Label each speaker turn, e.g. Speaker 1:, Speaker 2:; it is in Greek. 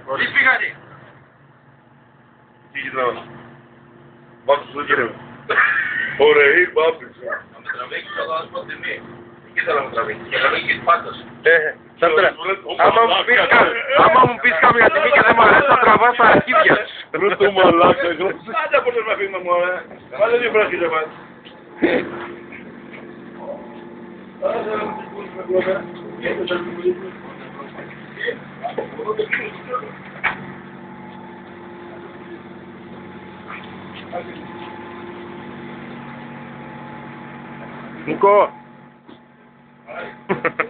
Speaker 1: Τι πήγανε.
Speaker 2: Τι γινόταν. Βάψε το κύριο. Ωραίοι βάψες.
Speaker 1: Να με τραβήξεις εδώ να σου πω τιμή. Εκεί θέλω να με τραβήξεις. Και τραβήξεις πάντως.
Speaker 3: Άμα μου πεις καμία τιμή και δεν μου αρέσει, θα τραβάς τα αρχίδια.
Speaker 2: Ρε το μαλάκα. Άντε από το να φύγουμε μου, ρε. Βάλε δύο πράσινες εμάς.
Speaker 3: Νικό.